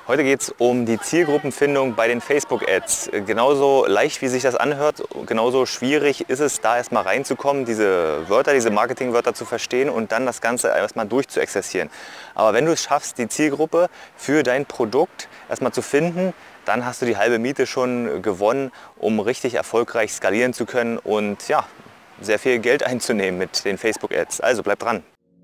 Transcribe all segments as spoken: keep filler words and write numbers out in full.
Heute geht es um die Zielgruppenfindung bei den Facebook-Ads. Genauso leicht, wie sich das anhört, genauso schwierig ist es, da erstmal reinzukommen, diese Wörter, diese Marketingwörter zu verstehen und dann das Ganze erstmal durchzuexerzieren. Aber wenn du es schaffst, die Zielgruppe für dein Produkt erstmal zu finden, dann hast du die halbe Miete schon gewonnen, um richtig erfolgreich skalieren zu können und ja, sehr viel Geld einzunehmen mit den Facebook-Ads. Also bleib dran!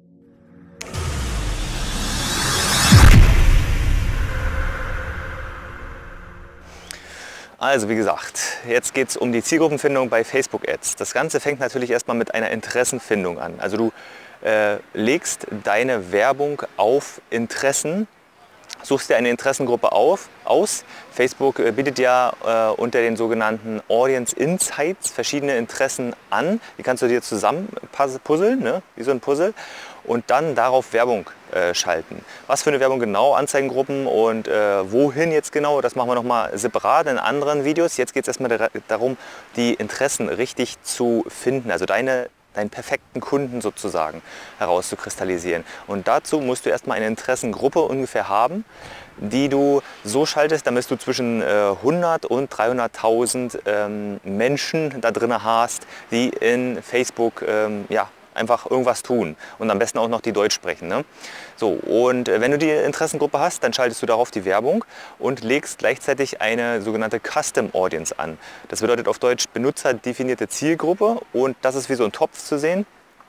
Also wie gesagt, jetzt geht es um die Zielgruppenfindung bei Facebook-Ads. Das Ganze fängt natürlich erstmal mit einer Interessenfindung an. Also du äh, legst deine Werbung auf Interessen, suchst dir eine Interessengruppe auf, aus. Facebook äh, bietet ja äh, unter den sogenannten Audience Insights verschiedene Interessen an. Die kannst du dir zusammen puzzeln, ne? Wie so ein Puzzle. Und dann darauf Werbung äh, schalten. Was für eine Werbung genau, Anzeigengruppen und äh, wohin jetzt genau, das machen wir nochmal separat in anderen Videos. Jetzt geht es erstmal darum, die Interessen richtig zu finden, also deine, deinen perfekten Kunden sozusagen herauszukristallisieren. Und dazu musst du erstmal eine Interessengruppe ungefähr haben, die du so schaltest, damit du zwischen äh, hundert und dreihunderttausend ähm, Menschen da drin hast, die in Facebook ähm, ja, einfach irgendwas tun und am besten auch noch die Deutsch sprechen. Ne? So, und wenn du die Interessengruppe hast, dann schaltest du darauf die Werbung und legst gleichzeitig eine sogenannte Custom Audience an. Das bedeutet auf Deutsch benutzerdefinierte Zielgruppe und das ist wie so ein Topf zu sehen,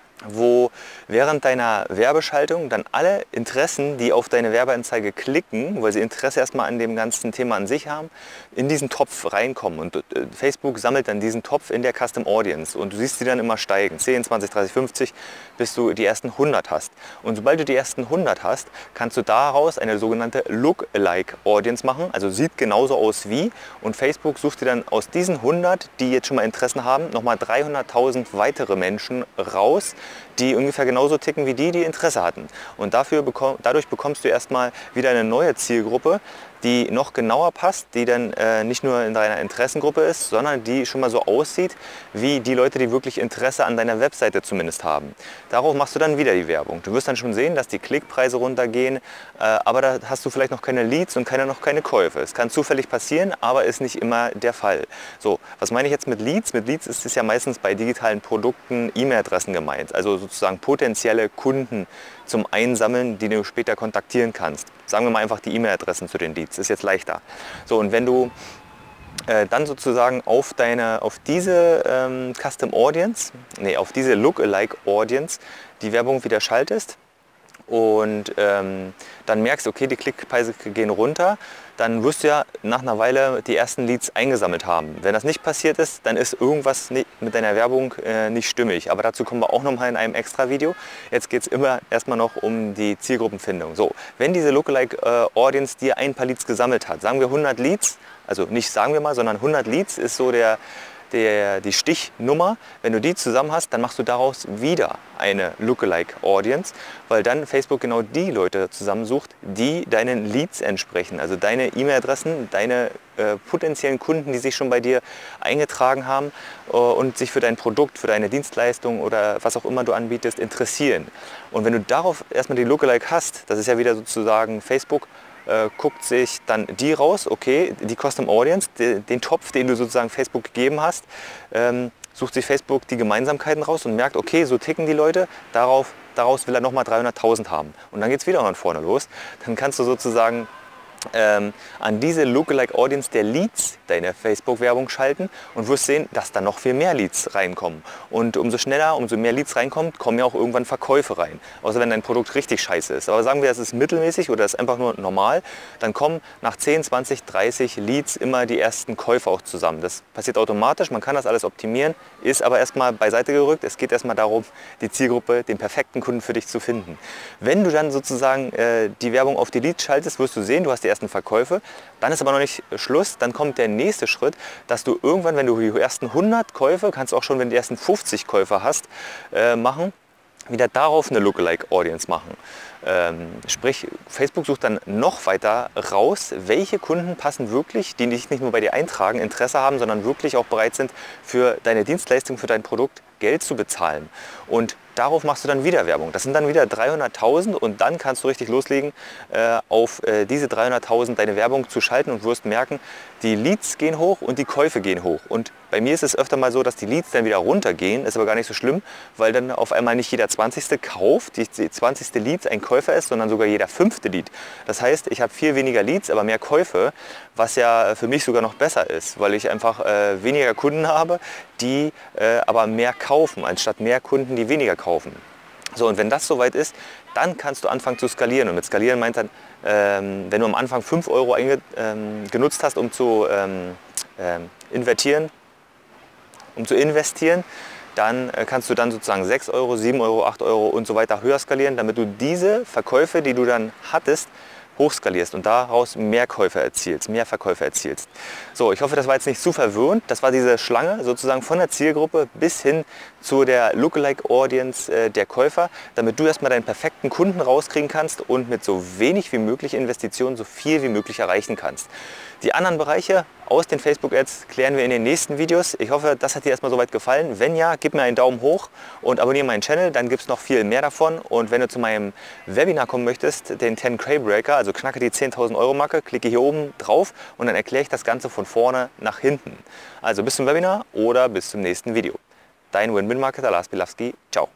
wo während deiner Werbeschaltung dann alle Interessen, die auf deine Werbeanzeige klicken, weil sie Interesse erstmal an dem ganzen Thema an sich haben, in diesen Topf reinkommen. Und Facebook sammelt dann diesen Topf in der Custom Audience und du siehst sie dann immer steigen, zehn, zwanzig, dreißig, fünfzig, bis du die ersten hundert hast. Und sobald du die ersten hundert hast, kannst du daraus eine sogenannte Lookalike Audience machen, also sieht genauso aus wie, und Facebook sucht dir dann aus diesen hundert, die jetzt schon mal Interessen haben, nochmal dreihunderttausend weitere Menschen raus, die ungefähr genauso ticken wie die, die Interesse hatten. Und dafür bekomm, dadurch bekommst du erstmal wieder eine neue Zielgruppe, die noch genauer passt, die dann äh, nicht nur in deiner Interessengruppe ist, sondern die schon mal so aussieht, wie die Leute, die wirklich Interesse an deiner Webseite zumindest haben. Darauf machst du dann wieder die Werbung. Du wirst dann schon sehen, dass die Klickpreise runtergehen, äh, aber da hast du vielleicht noch keine Leads und keine, noch keine Käufe. Es kann zufällig passieren, aber ist nicht immer der Fall. So, was meine ich jetzt mit Leads? Mit Leads ist es ja meistens bei digitalen Produkten E-Mail-Adressen gemeint, also sozusagen potenzielle Kunden zum Einsammeln, die du später kontaktieren kannst. Sagen wir mal einfach die E-Mail-Adressen zu den Leads, ist jetzt leichter. So, und wenn du äh, dann sozusagen auf, deine, auf diese ähm, Custom Audience, nee, auf diese Lookalike Audience die Werbung wieder schaltest und ähm, dann merkst, okay, die Klickpreise gehen runter, dann wirst du ja nach einer Weile die ersten Leads eingesammelt haben. Wenn das nicht passiert ist, dann ist irgendwas mit deiner Werbung äh, nicht stimmig. Aber dazu kommen wir auch nochmal in einem extra Video. Jetzt geht es immer erstmal noch um die Zielgruppenfindung. So, wenn diese Lookalike äh, Audience dir ein paar Leads gesammelt hat, sagen wir hundert Leads, also nicht sagen wir mal, sondern hundert Leads ist so der Der, die Stichnummer, wenn du die zusammen hast, dann machst du daraus wieder eine Lookalike Audience, weil dann Facebook genau die Leute zusammensucht, die deinen Leads entsprechen, also deine E-Mail-Adressen, deine äh, potenziellen Kunden, die sich schon bei dir eingetragen haben äh, und sich für dein Produkt, für deine Dienstleistung oder was auch immer du anbietest, interessieren. Und wenn du darauf erstmal die Lookalike hast, das ist ja wieder sozusagen Facebook, Äh, guckt sich dann die raus, okay, die Custom Audience, de, den Topf, den du sozusagen Facebook gegeben hast, ähm, sucht sich Facebook die Gemeinsamkeiten raus und merkt, okay, so ticken die Leute, darauf, daraus will er nochmal dreihunderttausend haben. Und dann geht es wieder von vorne los. Dann kannst du sozusagen ähm, an diese Lookalike Audience der Leads deine Facebook-Werbung schalten und wirst sehen, dass da noch viel mehr Leads reinkommen. Und umso schneller, umso mehr Leads reinkommt, kommen ja auch irgendwann Verkäufe rein. Außer wenn dein Produkt richtig scheiße ist. Aber sagen wir, es ist mittelmäßig oder es ist einfach nur normal, dann kommen nach zehn, zwanzig, dreißig Leads immer die ersten Käufe auch zusammen. Das passiert automatisch, man kann das alles optimieren, ist aber erstmal beiseite gerückt. Es geht erstmal darum, die Zielgruppe, den perfekten Kunden für dich zu finden. Wenn du dann sozusagen äh, die Werbung auf die Leads schaltest, wirst du sehen, du hast die ersten Verkäufe. Dann ist aber noch nicht Schluss, dann kommt der nächste Schritt, dass du irgendwann, wenn du die ersten hundert Käufe, kannst auch schon, wenn du die ersten fünfzig Käufe hast, äh, machen, wieder darauf eine Lookalike Audience machen. Ähm, sprich, Facebook sucht dann noch weiter raus, welche Kunden passen wirklich, die nicht nur bei dir eintragen, Interesse haben, sondern wirklich auch bereit sind, für deine Dienstleistung, für dein Produkt Geld zu bezahlen. Und darauf machst du dann wieder Werbung. Das sind dann wieder dreihunderttausend und dann kannst du richtig loslegen, äh, auf äh, diese dreihunderttausend deine Werbung zu schalten und wirst merken, die Leads gehen hoch und die Käufe gehen hoch. Und bei mir ist es öfter mal so, dass die Leads dann wieder runtergehen, ist aber gar nicht so schlimm, weil dann auf einmal nicht jeder zwanzigste kauft, die, die zwanzigste Lead ein Käufer ist, sondern sogar jeder fünfte Lead. Das heißt, ich habe viel weniger Leads, aber mehr Käufe, was ja für mich sogar noch besser ist, weil ich einfach äh, weniger Kunden habe, die äh, aber mehr kaufen, anstatt mehr Kunden, die weniger kaufen. So, und wenn das soweit ist, dann kannst du anfangen zu skalieren. Und mit skalieren meint dann, ähm, wenn du am Anfang fünf Euro einge, ähm, genutzt hast, um zu ähm, ähm, invertieren, um zu investieren, dann äh, kannst du dann sozusagen sechs Euro, sieben Euro, acht Euro und so weiter höher skalieren, damit du diese Verkäufe, die du dann hattest, hochskalierst und daraus mehr Käufe erzielst, mehr Verkäufe erzielst. So, ich hoffe, das war jetzt nicht zu verwirrend. Das war diese Schlange sozusagen von der Zielgruppe bis hin zu der Lookalike Audience äh, der Käufer, damit du erstmal deinen perfekten Kunden rauskriegen kannst und mit so wenig wie möglich Investitionen so viel wie möglich erreichen kannst. Die anderen Bereiche aus den Facebook Ads klären wir in den nächsten Videos. Ich hoffe, das hat dir erstmal soweit gefallen. Wenn ja, gib mir einen Daumen hoch und abonniere meinen Channel, dann gibt es noch viel mehr davon. Und wenn du zu meinem Webinar kommen möchtest, den zehn K Breaker, also knacke die zehntausend Euro Marke, klicke hier oben drauf und dann erkläre ich das Ganze von vorne nach hinten. Also bis zum Webinar oder bis zum nächsten Video. Dein Win-Win-Marketer Lars Bilawski. Ciao.